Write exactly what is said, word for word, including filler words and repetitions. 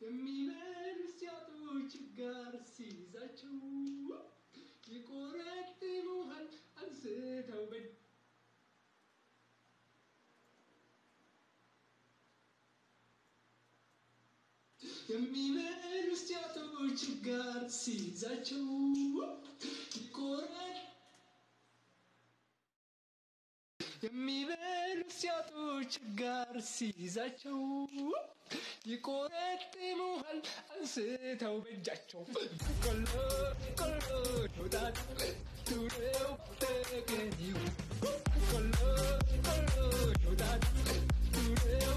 የሚበሉ ሲያጡ ችጋር ሲይዛቸው ይቆረጥሙሃል አንስተው በ የሚበሉ ሲያጡ ችጋር ሲይዛቸው ይቆረጥ የሚበሉ ሲያጡ ችጋር ሲይዛቸው ይቆረጥሙሃል አንስተው በእጃቸው ቆሎ ቆሎ ዶዳት ዱሬው ተገኘው ቆሎ ቆሎ ዶዳት ዱሬው